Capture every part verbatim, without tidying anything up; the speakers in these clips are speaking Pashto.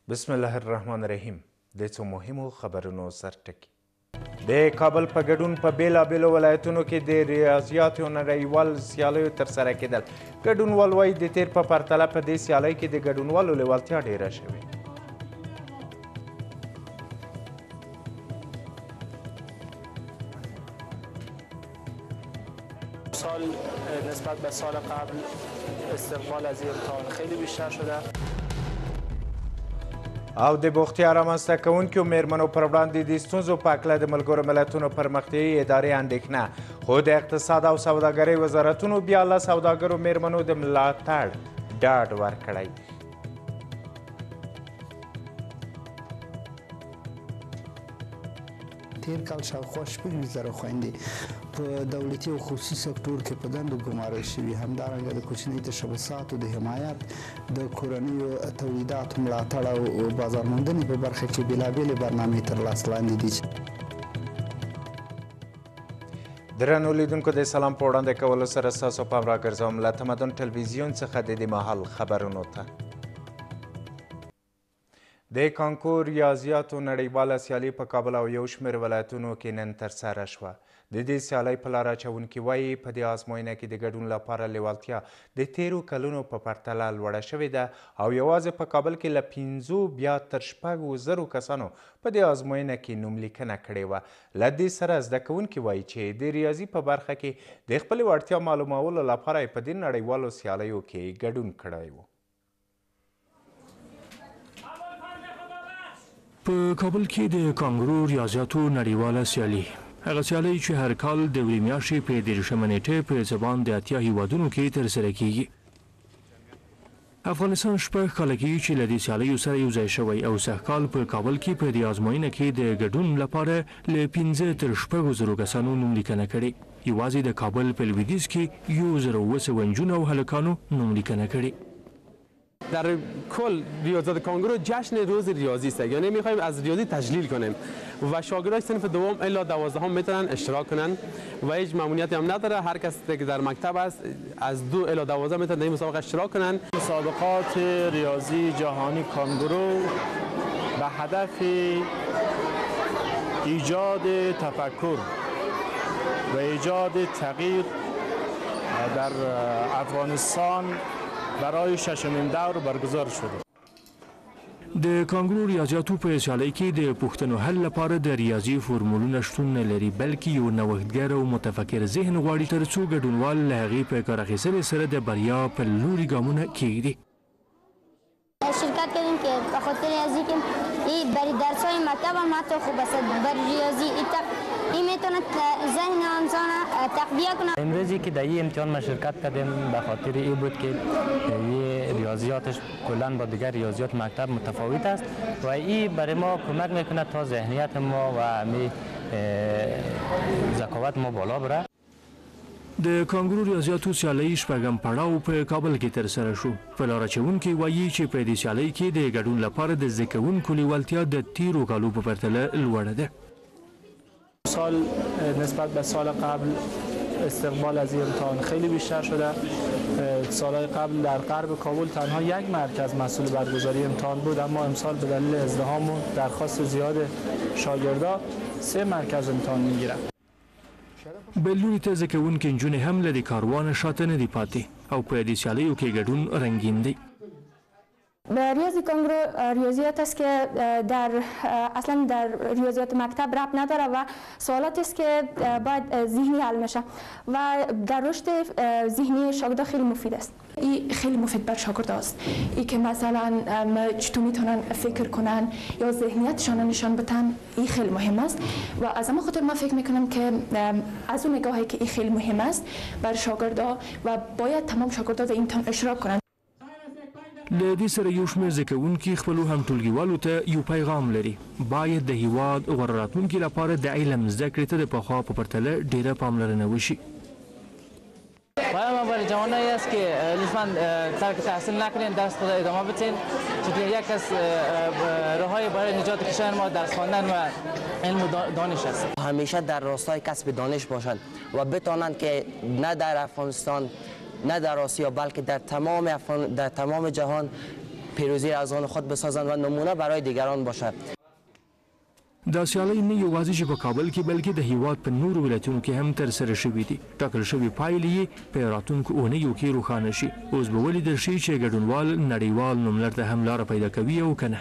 بسم الله الرحمن الرحیم. د څو مهمو خبرونو سرټکی. د کابل په ګډون په بیلابیلو ولایتونو کې د ریاضیاتو نړیوال سیالیو ترسره کېدل. ګډونوال وایي د تیر په پرتله په دې سیالۍ کې د ګډونوالو لیوالتیا ډیره شوې. سال نسبت به سال قبل استقبال از امتحان خیلی بیشتر شده. او د بوختیا رامنځته کوونکو میرمنو پر وړاندې د ستونزو په هکله د ملګرو ملتونو پرمختیایي ادارې اندېښنه، خو د اقتصاد او سوداګرۍ وزارتونو بیا له سوداګرو میرمنو د ملاتړ ډاډ ورکړی. تیر کال شاوخوا شپږ زره خویندې په دولتي او خصوصي سکتور کې په دندو ګمارل شوي. همدارنګه د کوچني تشبثاتو د حمایت، د کورنیو تولیداتو ملاتړ او بازارموندنې په برخه کې بېلابېلې برنامې تر لاس لاندې دي. درنو لیدونکو د سلام په وړاندې کولو سره ستاسو پام راګرځوم له تمدن ټلویزیون څخه د دې مهال خبرونو ته. د کانکور ریاضیاتو نړیواله سیالي په کابل او یو شمېر ولایتونو کې نن ترسره شوه. د دې سیالۍ په لاره اچونکي وایي په دې ازموینه کې د ګډون لپاره لیوالتیا د تیرو کلونو په پرتله لوړه شوې ده او یوازې په کابل کې له پنځو بیا تر شپږو زرو کسانو په دې ازموینه کې نوملیکنه کړې وه. له دې سره زده کوونکي وایي چې د ریاضي په برخه کې د خپلې وړتیا معلومولو لپاره یې په دې نړیوالو سیالیو کې ګډون کړی و. په کابل کې د کانګرو ریاضیاتو نړیواله سیالي، هغه سیالۍ چې هر کال د یوې میاشتې په دېرشمه نېټې په زبان د اتیا هیوادونو کې ترسره کیږي. افغانستان شپږ کاله کېږي چې له دې سیالیو سره یو ځای شوی او سږکال په کابل کې په دې ازموینه کې د ګډون لپاره له پنځه تر شپږو زرو کسانو نوملیکنه کړې. یوازې د کابل په لویدیځ کې یو زر و اوه سوه نجونو او هلکانو نوملیکنه کړې. در کل ریاضیات کانگورو جشن روز ریاضی است، یعنی میخوایم از ریاضی تجلیل کنیم و شاگردای صنف دوم الی دوازدهم میتونن اشتراک کنن و هیچ ممنوعیتی هم نداره. هر کس که در مکتب است از دو الی دوازده میتونن در این مسابقه اشتراک کنن. مسابقات ریاضی جهانی کانگورو به هدف ایجاد تفکر و ایجاد تغییر در افغانستان برای ششمین دور برگزار شده. د کانګرو ریاضیاتو په سیالۍ کې د پوښتنو حل لپاره د ریاضي فورمولونه شتون نه لري، بلکې یو نوښتګر او متفکر ذهن غواړي تر څو ګډونوال له هغې په کار اخیستنې سره د بریا په لوري ګامونه کیږدي. شرکت کردیم که به خاطر ریاضی که این برای درس‌های مکتب هم حتی خوب است. برای ریاضی این میتونه ذهن انسان تقویت کنه. امروزی که در این امتحان ما شرکت کردیم به خاطر این بود که یه ریاضیاتش کلا با دیگر ریاضیات مکتب متفاوت است و این برای ما کمک میکنه تا ذهنیت ما و همین ذکاوت ما بالا بره. د کانګرو ریاضیاتو سیالۍ شپږم پړاو په کابل کې ترسره شو. په لاره اچونکي وایي چې په دې سیالۍ کې د ګډون لپاره د زده کوونکو لیوالتیا د تیرو کالو په پرتله لوړه ده. سال نسبت به سال قبل استقبال از امتحان خیلی بیشتر شده. سالهای قبل در غرب کابل تنها یک مرکز مسئول برگزاری امتحان بود، اما امسال به دلیل ازدحام و درخواست زیاد شاگردا سه مرکز امتحان میگیرن. بل لوري ته زده کوونکي نجونې هم له دې کاروانه شاته نه دي پاتې او په دې سیالیو کې ګډون رنګین دی. ریاضی کانگورو ریاضیات است که در اصلا در ریاضیات مکتب ربط نداره و سوالات است که باید ذهنی حل میشه و در رشد ذهنی شاگرد خیلی مفید است. این خیلی مفید بر شاگرد است. این که مثلا چطور میتونن فکر کنن یا ذهنیتشان نشان بدن، این خیلی مهم است و از اما خاطر من فکر میکنم که از اون نگاهی که این خیلی مهم است بر شاگردا و باید تمام شاگردا در امتحان اشتراک کنند. له دې سره یو شمېر زده کوونکي خپلو همټولګیوالو ته یو پیغام لري. باید د هیواد غوره راتلونکي لپاره د علم زده کړې ته د پخوا په پرتله ډېره پاملرنه وشي. پیام ما برای جوانایی است که لطفاً ترک تحصیل نکنین، درس خود ادامه بدین، چون یک از راههای برای نجات کشور ما درس خواندن و علم و دانش است. همیشه در راستای کسب دانش باشند و بتوانند که نه در افغانستان نه در آسیا بلکه در تمام افغان در تمام جهان پیروزی از آن خود بسازند و نمونه برای دیگران باشد. دا سیالۍ نه یوازې چې په کابل کې بلکې د هیواد په نورو ولایتونو کې هم ترسره شوي دي. ټاکل شوي پایلې یې په راتلونکو اونیو کې روښانه شي. اوس به ولیدل شي چې ګډونوال نړیوال نوملړ ته هم لاره پیدا کوي او که نه.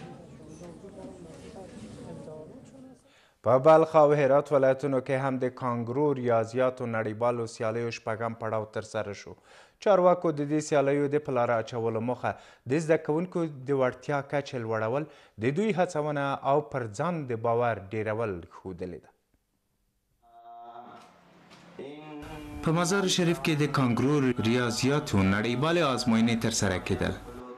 په بلخ او هرات ولایتونو کې هم د کانګرو ریاضیاتو نړیوالو سیالیو شپږم پړاو ترسره شو. چارواکو د دې سیالیو د په لاره اچولو موخه د زده کوونکو د وړتیا کچه لوړول، د دوی هڅونه او پر ځان د باور ډیرول ښودلې ده. په مزار شریف کې د کانګرو ریاضیاتو نړیوالې ازموینې ترسره کېدل.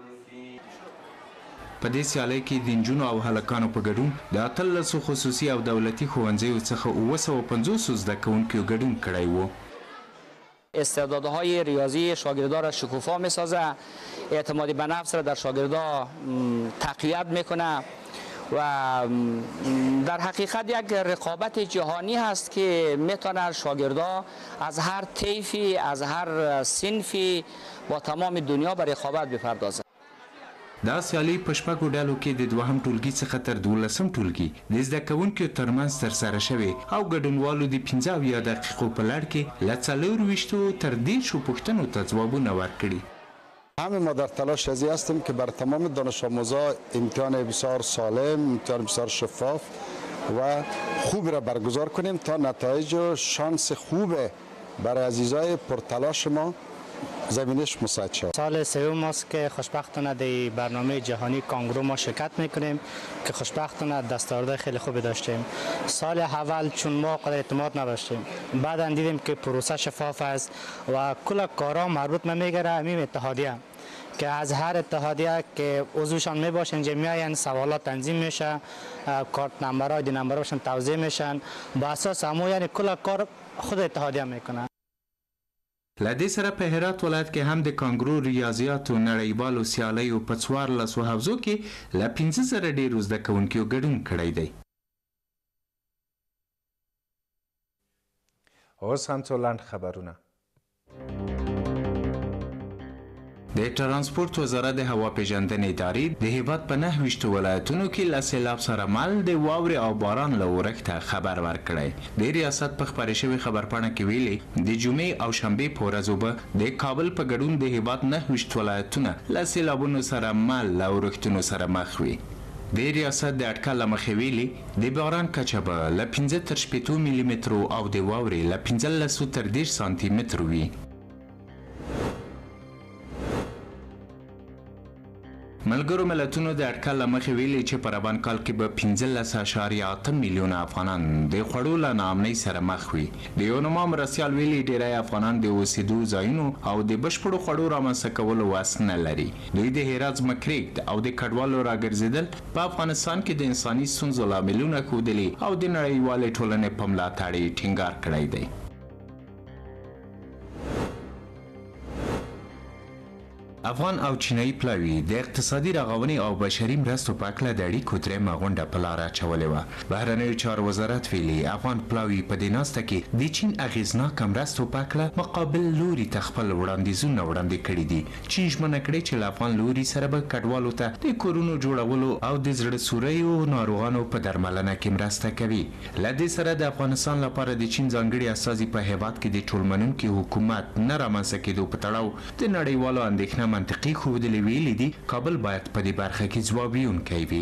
په دې سیالۍ کې د نجونو او هلکانو په ګډون د اتلسو خصوصي او دولتي ښوونځیو څخه اوه سوه پنځوس زده کوونکو ګډون کړی و. استعدادهای ریاضی شاگردان را شکوفا میسازه، اعتمادی به نفس را در شاگردان تقویت میکنه و در حقیقت یک رقابت جهانی هست که میتونه شاگردان از هر طیفی از هر صنفی با تمام دنیا به رقابت بپردازه. دا سیالي په شپږو ډلو کې د دوهم ټولګي څخه تر دولسم ټولګي د زده کوونکو ترمنځ ترسره شوې او ګډونوالو د پنځه اویا دقیقو په لړ کې له څلورویشتو تر دېرشو پوښتنو ته ځوابونه ورکړي. همه ما در تلاش ازی هستیم که بر تمام دانش آموزا امتحان بسیار سالم، امتحان بسیار شفاف و خوب را برگزار کنیم تا نتایج و شانس خوب برای عزیزای پرتلاش ما زمینش مساعد شد. سال سوم است که خوشبختانه در برنامه جهانی کانگرو ما شرکت میکنیم که خوشبختانه دستاوردهای خیلی خوبی داشتیم. سال اول چون ما قدر اعتماد نداشتیم، بعدا دیدیم که پروسه شفاف است و کل کارا مربوط میگیره همین اتحادیه که از هر اتحادیه که عضوشان میباشن اینجا میاین سوالات تنظیم میشه، کارت نمبرهای دی نمبرهاشون توزیع میشن، با اساس همو یعنی کل کار خود اتحادیه میکنه. له دې سره په هرات ولایت کې هم د کانګرو ریاضیاتو نړیوالو سیالیو په څوارلسو حوزو کې له پنځه زره ډېرو زده کوونکو ګډون کړی دی. اوس هم څو لنډ خبرونه. د ترانسپورت وزارت د هوا پیژندنې ادارې د هیواد په نهه ویشتو ولایتونو کې له سیلاب سره مل د واورې او باران له اورښته خبر ورکړی. د ریاست په خپرې شوې خبرپاڼه کې ویلي د جمعې او شنبې په ورځو به د کابل په ګډون د هیواد نهه ویشت ولایتونه له سیلابونو سره مل له اورښتونو سره مخ وي. د ریاست د اټکل له مخې ویلي د باران کچه به له پنځه تر شپېتو ملي مترو او د واورې له پنځلسو تر دېرش سانتي مترو وي. ملګرو ملتونو د اټکل له مخې ویلي چې په روان کال کې به پنځلس اعشاریه اته میلیونه افغانان د خوړو له ناامنۍ سره مخ وي. د یونما مرستیال ویلي ډیری افغانان د اوسېدو ځایونو او د بشپړو خوړو رامنځته کولو وس نه لري. دوی د هرات ځمکریږد او د کډوالو راګرځېدل په افغانستان کې د انساني ستونزو لاملونه ښودلي او د نړیوالې ټولنې په ملاتړ یې ټینګار کړی دی. افغان او چینایي پلاوي د اقتصادي رغونې او بشري مرستو په هکله د اړیکو درېیمه غونډه په لاره اچولې وه. بهرنیو چارو وزارت ویلي افغان پلاوي په دې ناسته کې د چین اغېزناکه مرستو په هکله مقابل لوري ته خپل وړاندیزونه وړاندې کړي دي. چین ژمنه کړې چې له افغان لوري سره به کډوالو ته د کورونو جوړولو او د زړه سوریو ناروغانو په درملنه کې مرسته کوي. له دې سره د افغانستان لپاره د چین ځانګړي استازي په هیواد کې د ټولمنونکي حکومت نه رامنځته کېدو په تړاو د نړیوالو اندېښنه منطقي ښودلې ویلي دي کابل باید په دې برخه کې ځواب ویونکی وي.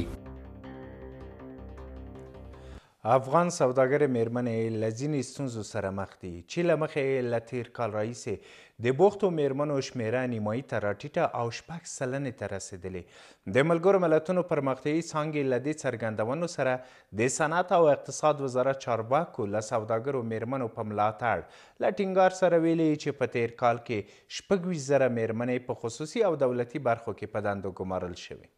افغان سوداګر میرمنې له ځینې ستونزو سره مخ دي چې له مخې له تېر کال راهیسې د بوختو میرمنو شمیره نیمایي ته راټیټه او شپږ سلنې ته رسېدلې. د ملګرو ملتونو پرمختیایي څانګې له دې څرګندونو سره د صنعت او اقتصاد وزارت چارواکو له سوداګرو میرمنو په ملاتړ له ټینګار سره ویلي چې په تېر کال کې شپږ ویشت زره میرمنې په خصوصي او دولتي برخو کې په دندو ګمارل شوې.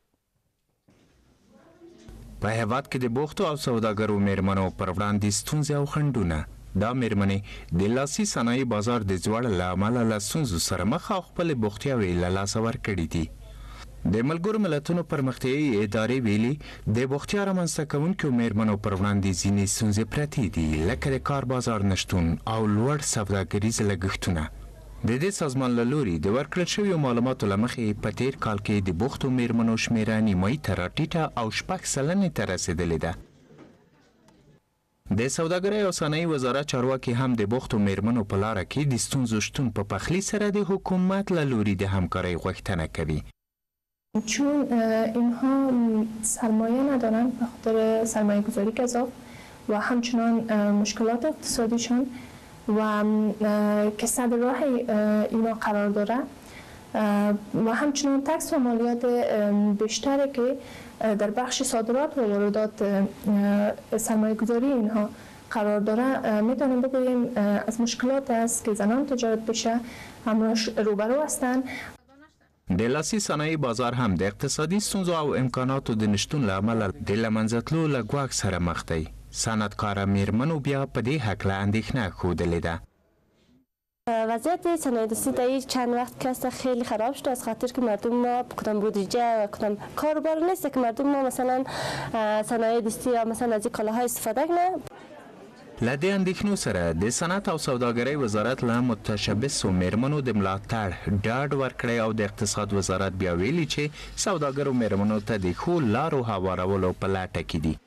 په هیواد کې د بوختو او سوداګرو میرمنو پر وړاندې ستونزې او خنډونه. دا میرمنې د لاسي صنایع بازار د ځوړ له امله له ستونزو سره مخ او خپلې بوختیاوې له لاسه ورکړي دي. د ملګرو ملتونو پرمختیایي ادارې ویلي د بوختیا رامنځته کوونکو میرمنو پر وړاندې ځینې ستونزې پرتې دي لکه د کار بازار نشتون او لوړ سوداګریز لګښتونه. د دې سازمان له لوري د ورکړل شویو معلوماتو له مخې په تیر کال کې د بوختو میرمنو شمیره نیمایي ته راټیټه او شپږ سلنې ته رسېدلې ده. د سوداګرۍ او صنایع وزارت چارواکي هم د بوختو میرمنو په لاره کې د ستونزو شتون په پخلي سره د حکومت له لوري د همکارۍ غوښتنه کوي. چون اینها سرمایه ندارن به خاطر سرمایه گذاری گذاف و همچنان مشکلات اقتصادیشان و که صد راه اینا قرار داره و همچنان تکس و مالیات بیشتری که در بخش صادرات و واردات سرمایه گذاری اینها قرار داره، میتونیم بگوییم از مشکلات است که زنان تجارت بشه همراش روبرو هستند. د لاسي صنایع بازار هم د اقتصادي ستونزو او امکاناتو د نشتون له امله د له منځه تلو له ګواښ سره مخ دی. صنعتکاره میرمنو بیا په دې هکله اندېښنه ښودلې ده. وضعیت صنایع دستی در چند وقت که خیلی خراب شده از خاطر که مردم ما کدام بودجه و کدام کاروبار نیست که مردم ما مثلا صنایع دستی یا مثلا از این کالاها استفاده کنه. له دې اندېښنو سره د صنعت او سوداګرۍ وزارت له متشبثو میرمنو د ملاتړ ډاډ ورکړی او د اقتصاد وزارت بیا ویلي چې سوداګرو میرمنو ته د ښو لارو هوارولو په لټه کې دي.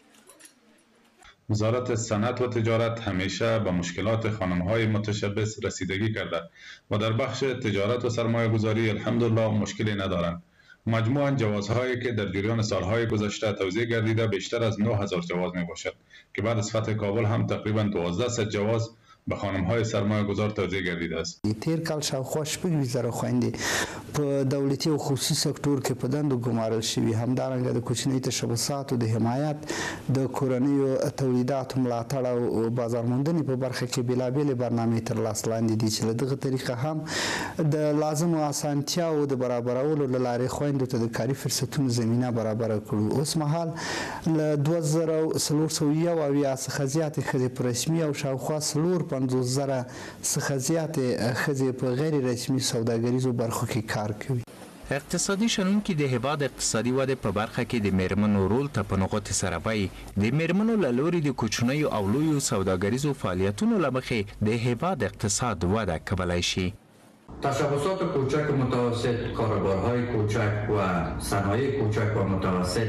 وزارت صنعت و تجارت همیشه به مشکلات خانم‌های متشبث رسیدگی کرده و در بخش تجارت و سرمایه گذاری الحمدلله مشکلی ندارند. مجموعاً جوازهایی که در جریان سالهای گذشته توزیع گردیده بیشتر از نه هزار جواز می باشد که بعد از فتح کابل هم تقریباً دوازده صد جواز به خانم‌های سرمایه گذار توزیع گردیده است. تیر کال شاوخوا شپږ زره خویندې په دولتي او خصوصي سکتور کې په دندو ګمارل شوي، همدارنګه د کوچنیو تشبثاتو د حمایت، د کورنیو تولیداتو ملاتړ او بازارموندنې په برخه کې بېلابېلې برنامې تر لاس لاندې دي چې له دغه طریقه هم د لازمو اسانتیاو د برابرولو له لارې خویندو ته د کاري فرصتونو زمینه برابره کړو. اوس مهال له دوه زره څلور سوه یو اویا څخه زیاتې ښځې په رسمي او شاوخوا څلور پنځوس زره څخه زیاتې ښځې په غیر رسمي سوداګریزو برخو کې کار کوي. اقتصادي شنونکي د هیواد اقتصادي وده په برخه کې د میرمنو رول ته په نغوتې سره وایي د میرمنو له لوري د کوچنیو او لویو سوداګریزو فعالیتونو له مخې د هیواد اقتصاد وده کولی شي. تشبثات کوچک و متوسط، کاروبارهای کوچک و صنایع کوچک و متوسط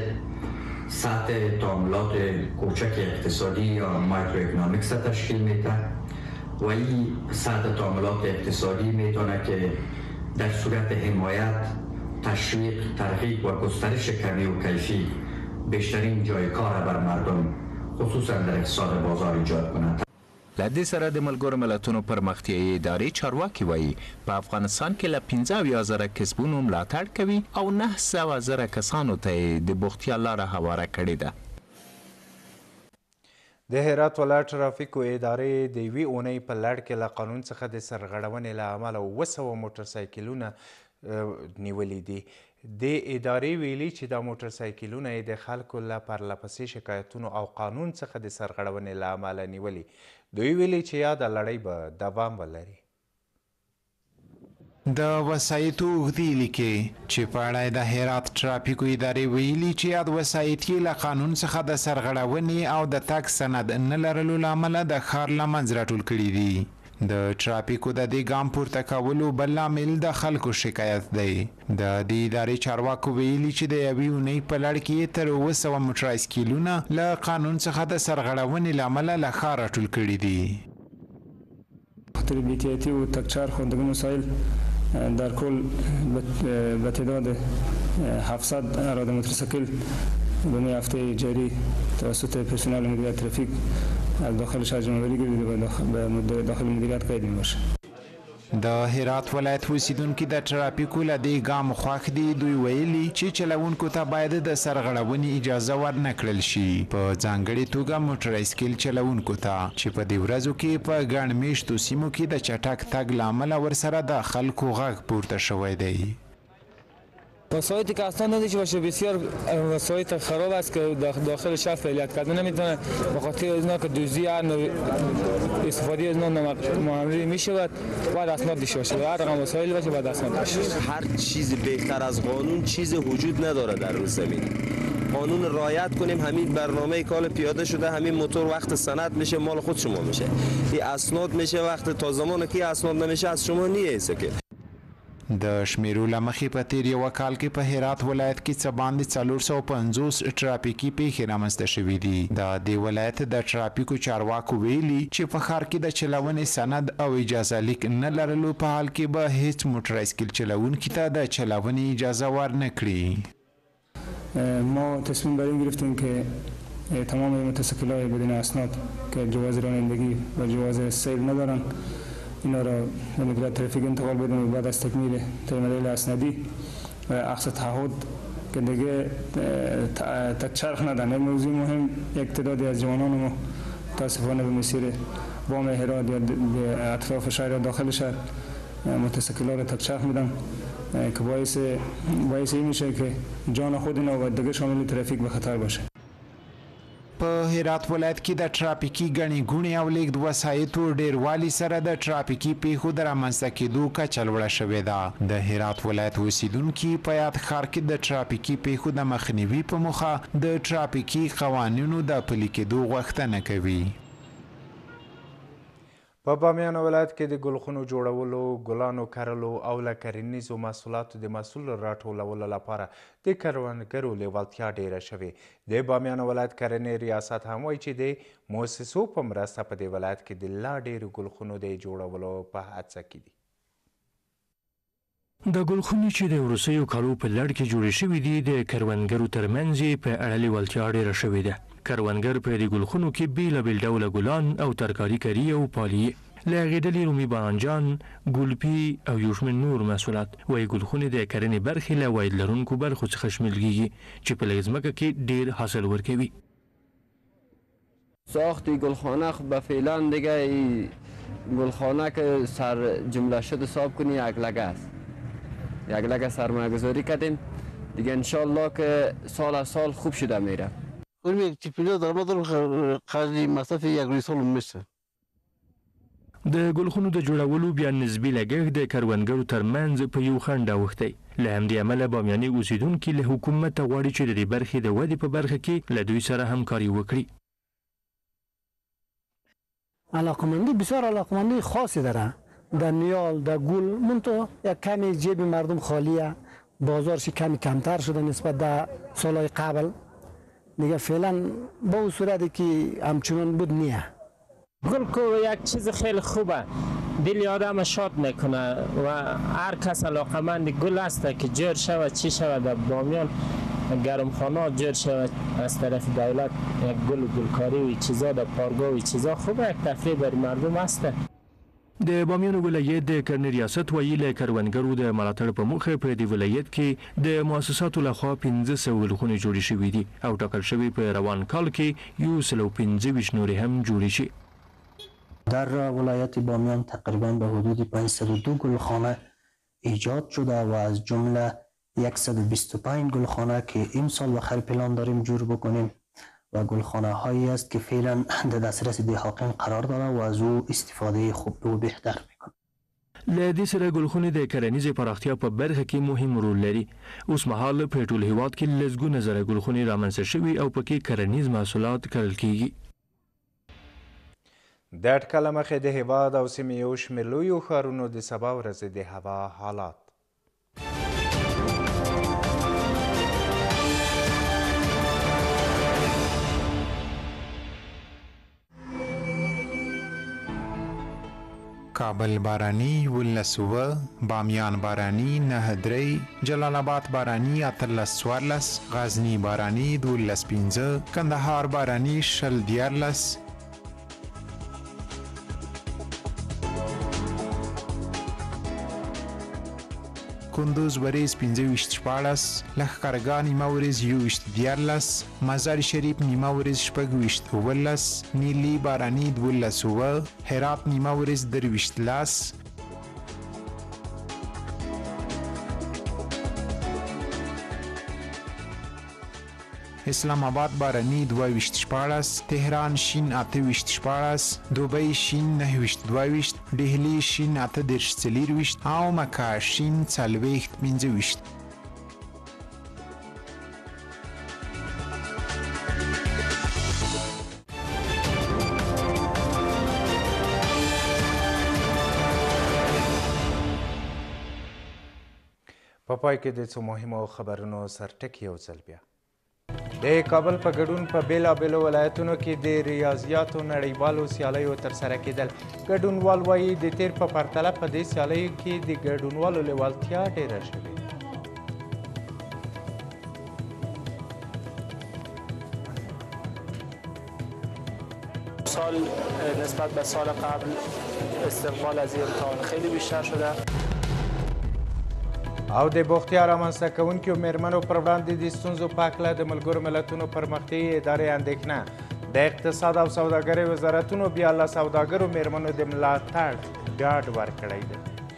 سطح تعاملات کوچک اقتصادی یا مایکرو اکنامیکس تشکیل میده و این سطح تعاملات اقتصادی میتونه که در صورت حمایت، تشویق، ترغیب و گسترش کمی و کیفی بیشترین جای کار بر مردم خصوصا در اقتصاد بازار ایجاد کند. له دې سره د ملګرو ملتونو پرمختیایي ادارې چارواکي وایي په افغانستان کې له پنځه اویا زره کسبونو ملاتړ کوي او نه سوه زره کسانو ته یې د بوختیا لاره هواره کړې ده. د هرات ولایت ټرافیکو ادارې د یوې اونۍ په لړ کې له قانون څخه د سرغړونې له امله اووه سوه موټرسایکلونه نیولي دي. د ادارې ویلي چې دا موټرسایکلونه یې د خلکو له پرلهپسې شکایتونو او قانون څخه د سرغړونې له امله نیولي. دوی ویلي چې یاده لړۍ به دوام ولري. د وسایطو اوږدې لیکې چې په اړه د هرات ټرافیکو ادارې ویلي چې یاد وسایط یې له قانون څخه د سرغړونې او د تګ سند نه لرلو له امله د ښار له منځه راټول کړي دي. د ټرافیکو د دې ګام پورته کولو بل لامل د خلکو شکایت دی. د دې ادارې چارواکو ویلي چې د یوې اونۍ په لړ کې تر اووه سوه موټرایسکلونه له قانون څخه د سرغړونې له امله له ښار راټول کړي دي. خاطر بی‌احتیاطی و تکچر خواندگان وسایل در کل به تعداد هفتصد اراده موتورسیکل به هفته جاری توسط پرسنل مدیریت ترافیک از داخل شهر جمع‌آوری گردیده و به داخل مدیریت قید می‌باشد. د هرات ولایت اوسیدونکي د ټرافیکو له دې ګام خوښ دي. دوی ویلي چې چلوونکو ته باید د سرغړونې اجازه ورنه کړل شي، په ځانګړې توګه موټرایسکل چلوونکو ته چې په دې ورځو کې په ګڼ میشتو سیمو کې د چټک تګ له امله ورسره د خلکو غږ پورته شوی دی. وسایطی که اصلا نداشته باشه بسیار وسایط خراب است که داخل شهر فعالیت کردن نمیتونه به خاطر از اینا که دوزی استفاده از اینا معامله میشود باید اسناد داشته باشه. هر رقم وسایل باشه باید اسناد داشته باشه. هر چیز بهتر از قانون چیز وجود نداره در روز زمین. قانون رعایت کنیم. همین برنامه کال پیاده شده، همین موتور وقت سند میشه مال خود شما میشه، این اسناد میشه وقت تا زمانی که اسناد نمیشه از شما نیست. که د شمیرو له مخې په تیر یوه کال کې په هرات ولایت کې څه باندې څلور سوه پنځوس ټرافیکي پیښې رامنځته شوي دي. د دې ولایت د ټرافیکو چارواکو ویلي چې په ښار کې د چلونې سند او اجازه لیک نه لرلو په حال کې به هیڅ موټرایسکل چلوونکي ته د چلونې اجازه ورنه کړي. ما تصمیم بر این گرفتیم که تمام مترسکل‌های بدون اسناد که جواز رانندگی و جواز سیر ندارن اینا را به مدیریت ترافیک انتقال بدیم و بعد از تکمیل ترمینال اسنادی و اقصا تعهد که دیگه تک چرخ ندن. این موضوع مهم، یک تعدادی از جوانان ما متاسفانه به مسیر وام هرات یا به اطراف شهر یا داخل شهر مترسکل‌ها را تک چرخ میدن که باعث باعث این میشه که جان خود اینا و دیگه شامل ترافیک به خطر باشه. په هرات ولایت کې د ټرافیکي ګڼې ګوڼې او لیږد وسایطو ډیروالي سره د ټرافیکي پیښو د رامنځته کېدو کچه لوړه شوې ده. د هرات ولایت اوسیدونکي په یاد ښار کې د ټرافیکي پیښو د مخنیوي په موخه د ټرافیکي قوانینو د پلي کېدو غوښتنه کوي. په بامیان ولایت کې د ګلخونو جوړولو، ګلانو کرلو او له کرنیزو محصولاتو د محصول راټولولو لپاره د کروندګرو لیوالتیا ډیره شوې. د بامیان ولایت کرنې ریاست هم وایي چې د مؤسسو په مرسته په دې ولایت کې د لا ډیرو ګلخونو د جوړولو په هڅه کې دي. د ګلخونې چې د وروستیو کالو په لړ کې جوړې شوي دي د کروندګرو ترمنځ یې په اړه لیوالتیا ډیره شوې ده. کروندګر په دې ګلخونو کې بیلابیل ډوله ګلان او ترکاري کري او پالي، له هغې ډلې رومي بانجان، ګلپي او یو شمېر نور محصولات. وایي ګلخونې د کرنې برخې له عواید لرونکو برخو څخه شمیرل کېږي چې په لږ ځمکه کې ډیر حاصل ورکوي. ساخت گلخانه خب به فعلا دیگه گلخانه که سر جمله شد حساب کنی یک لگه است، یک لگه سرمایه گذاری کردیم دیگه انشالله که سال از سال خوب شده میره. اون یک تیپینا درآمد خرج مصرف یک روی سال میشه. د ګلخونو د جوړولو بیا نسبي لګښت د کروندګرو ترمنځ په یو خنډ اوښتی. له همدې امله بامیاني اوسیدونکي له حکومته غواړي چې د دې برخې د ودې په برخه کې له دوی سره همکاري وکړي. علاقمندی بسیار علاقمندی خاصی داره در نیال، در گل. منتها یک کمی جیب مردم خالیه، بازارش کمی کمتر شده نسبت در سالهای قبل. دیگه فعلا با اون صورتی که همچنان بود نیه. گل کو یک چیز خیلی خوبه، دل آدم شاد میکنه و هر کس علاقمند گل است که جور شود چی شود در بامیان گرمخانه جور شود از طرف دولت یک گل و گلکاری و چیزا در پارگاه و چیزا خوبه، یک تفریح برای مردم است. د بامیان ولایت د کرنې ریاست وایي له کروندګرو د ملاتړ په موخه په دې ولایت کې د مؤسساتو لخوا پنځه سوه ګلخونې جوړې شوي دي او ټاکل شوي په روان کال کې یو سل او پنځه ویشت نورې هم جوړې شي. در ولایت بامیان تقریبا به حدود پانصد و دو گلخانه ایجاد شده و از جمله صد و بیست و پنج گلخانه که امسال بخیر پلان داریم جور بکنیم و گلخانه هایی است که فعلا در دسترس دهاقین قرار داره و از او استفاده خوب و بهتر میکنه. له دې سره ګلخونې د کرنیزې پراختیا په برخه کې مهم رول لري. اوس مهال په ټول هیواد کې لسګونه زره ګلخونې رامنځته شوي او پکې کرنیز محصولات کرل کیږي. د اټکله مخې د هیواد او سیمې یو شمېر لویو ښارونو د سبا ورځې د هوا حالات. کابل بارانی ولس اوه، بامیان بارانی نهه درې، جلال آباد بارانی اتلس څوارلس، غزني بارانی دولس پنځه، کندهار بارانی شل دیارلس، کندوز وریځ پنځه ویشت شپاړس، لښکرګاه نیمه وریځ یو ویشت دیارلس، مزار شریف نیمه وریځ شپږ ویشت اوولس، نیلي باراني دولس اووه، هرات نیمه وریځ درویشت لس، اسلام آباد بارانی دوه ویشت شپاړس، تهران شین اته ویشت شپاړس، دوبۍ شین نهه ویشت دوه ویشت، ډهلي شین اته دېرش څلور ویشت او مکه شین څلوېښت پنځه ویشت. په پای کې د څو مهمو خبرونو سرټکي یو ځل بیا د کابل په ګډون په بېلابېلو ولایتونو کې د ریاضیاتو نړیوالو سیالیو ترسره کېدل. ګډونوال وایي د تیر په پرتله په دې سیالیو کې د ګډونوالو لیوالتیا ډېره شوې. سال نسبت به سال قبل استقبال از این امتحان خیلی بیشتر شده. او د بوختیا رامنځته کوونکو میرمنو پر وړاندې د ستونزو په هکله د ملګرو ملتونو پرمختیایي ادارې اندېښنه. د اقتصاد او سوداګرۍ وزارتونو بیا له سوداګرو میرمنو د ملاتړ ډاډ ورکړی دی.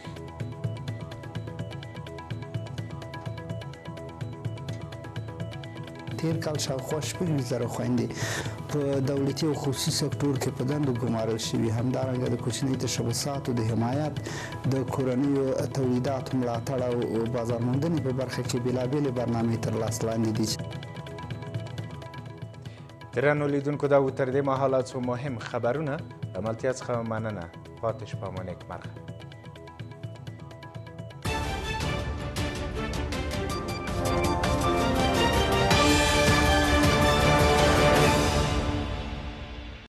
تیر کال شاوخوا شپږ زره خویندې په دولتي او خصوصي سکتور کې په دندو ګمارل شوي. همدارنګه د کوچني تشبثاتو د حمایت، د کورنیو تولیداتو ملاتړ او بازارموندنې په برخه کې بېلابېلې برنامې تر لاس لاندې دي. درنو لیدونکو دا و تر دې مهاله څو مهم خبرونه. له ملتیا څخه مننه. پاتې شپه مو نیکمرغه.